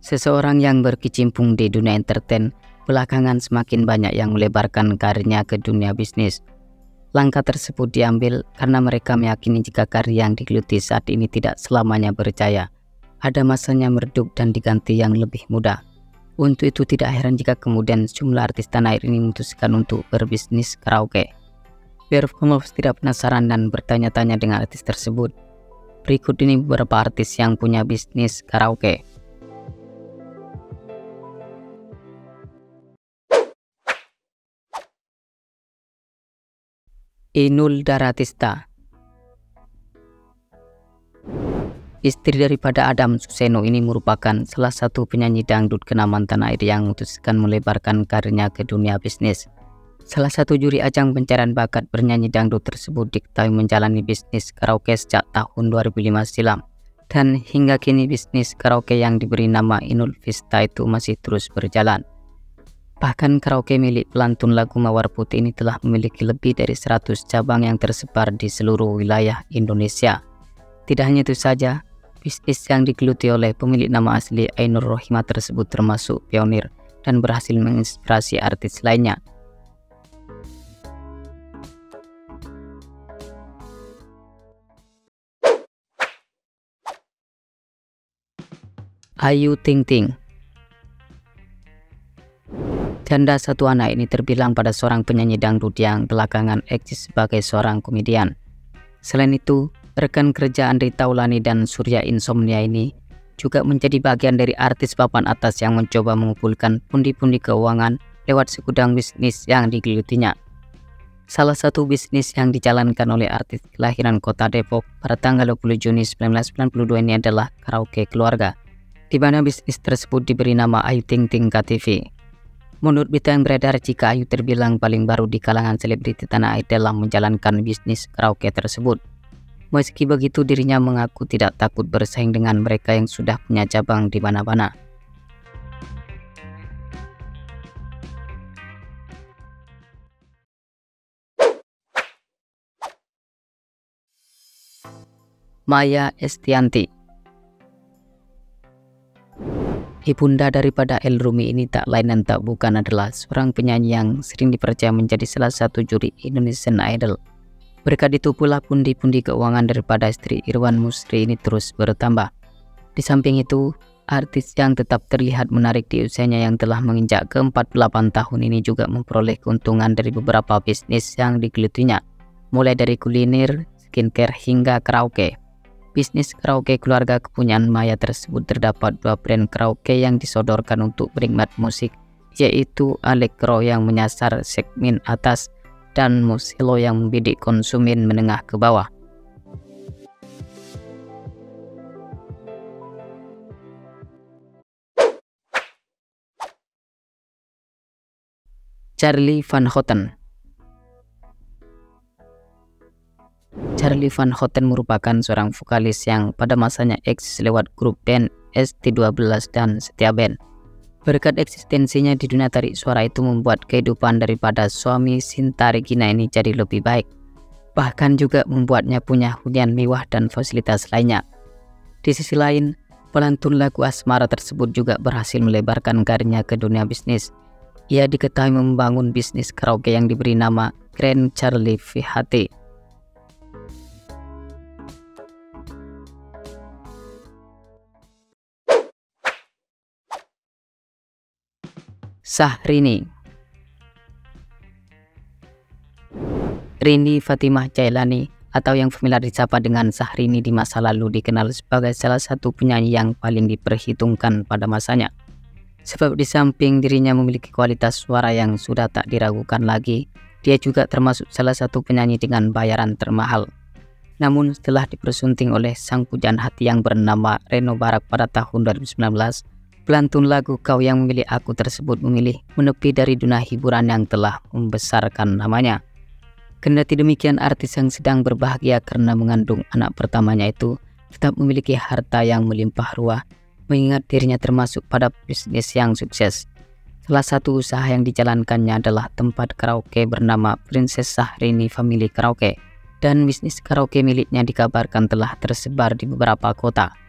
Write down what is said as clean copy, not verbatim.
Seseorang yang berkecimpung di dunia entertain, belakangan semakin banyak yang melebarkan karirnya ke dunia bisnis. Langkah tersebut diambil karena mereka meyakini jika karir yang digeluti saat ini tidak selamanya berjaya. Ada masanya meredup dan diganti yang lebih mudah. Untuk itu tidak heran jika kemudian sejumlah artis tanah air ini memutuskan untuk berbisnis karaoke. Biar followers tidak penasaran dan bertanya-tanya dengan artis tersebut, berikut ini beberapa artis yang punya bisnis karaoke. Inul Daratista, istri daripada Adam Suseno ini merupakan salah satu penyanyi dangdut kenamaan tanah air yang memutuskan melebarkan karirnya ke dunia bisnis. Salah satu juri ajang pencarian bakat bernyanyi dangdut tersebut diketahui menjalani bisnis karaoke sejak tahun 2005 silam. Dan hingga kini bisnis karaoke yang diberi nama Inul Vista itu masih terus berjalan. Bahkan karaoke milik pelantun lagu Mawar Putih ini telah memiliki lebih dari 100 cabang yang tersebar di seluruh wilayah Indonesia. Tidak hanya itu saja, bisnis yang digeluti oleh pemilik nama asli Ainur Rohimah tersebut termasuk pionir dan berhasil menginspirasi artis lainnya. Ayu Ting Ting. Janda satu anak ini terbilang pada seorang penyanyi dangdut yang belakangan eksis sebagai seorang komedian. Selain itu, rekan kerja Andre Taulani dan Surya Insomnia ini juga menjadi bagian dari artis papan atas yang mencoba mengumpulkan pundi-pundi keuangan lewat segudang bisnis yang digelutinya. Salah satu bisnis yang dijalankan oleh artis kelahiran kota Depok pada tanggal 20 Juni 1992 ini adalah karaoke keluarga, di mana bisnis tersebut diberi nama Ayu Ting Ting KTV. Menurut berita yang beredar, jika Ayu terbilang paling baru di kalangan selebriti tanah air dalam menjalankan bisnis karaoke tersebut. Meski begitu, dirinya mengaku tidak takut bersaing dengan mereka yang sudah punya cabang di mana-mana. Maya Estianty. Ibunda daripada El Rumi ini tak lain dan tak bukan adalah seorang penyanyi yang sering dipercaya menjadi salah satu juri Indonesian Idol. Berkat itu pula pundi-pundi keuangan daripada istri Irwan Musri ini terus bertambah. Di samping itu, artis yang tetap terlihat menarik di usianya yang telah menginjak ke-48 tahun ini juga memperoleh keuntungan dari beberapa bisnis yang digelutinya, mulai dari kuliner, skincare hingga karaoke. Bisnis karaoke keluarga kepunyaan Maya tersebut terdapat dua brand karaoke yang disodorkan untuk penikmat musik, yaitu Allegro yang menyasar segmen atas dan Muselo yang membidik konsumen menengah ke bawah. Charlie Van Houten. Charlie Van Houten merupakan seorang vokalis yang pada masanya eksis lewat grup band ST12 dan Setia Band. Berkat eksistensinya di dunia tarik suara itu membuat kehidupan daripada suami Sinta Regina ini jadi lebih baik. Bahkan juga membuatnya punya hunian mewah dan fasilitas lainnya. Di sisi lain, pelantun lagu asmara tersebut juga berhasil melebarkan karirnya ke dunia bisnis. Ia diketahui membangun bisnis karaoke yang diberi nama Grand Charlie VHT. Syahrini. Rini Fatimah Jailani atau yang familiar disapa dengan Syahrini di masa lalu dikenal sebagai salah satu penyanyi yang paling diperhitungkan pada masanya. Sebab di samping dirinya memiliki kualitas suara yang sudah tak diragukan lagi, dia juga termasuk salah satu penyanyi dengan bayaran termahal. Namun setelah dipersunting oleh sang pujaan hati yang bernama Reno Barak pada tahun 2019, pelantun lagu Kau Yang Memilih Aku tersebut memilih menepi dari dunia hiburan yang telah membesarkan namanya. Kendati demikian, artis yang sedang berbahagia karena mengandung anak pertamanya itu tetap memiliki harta yang melimpah ruah, mengingat dirinya termasuk pada bisnis yang sukses. Salah satu usaha yang dijalankannya adalah tempat karaoke bernama Princess Syahrini Family Karaoke, dan bisnis karaoke miliknya dikabarkan telah tersebar di beberapa kota.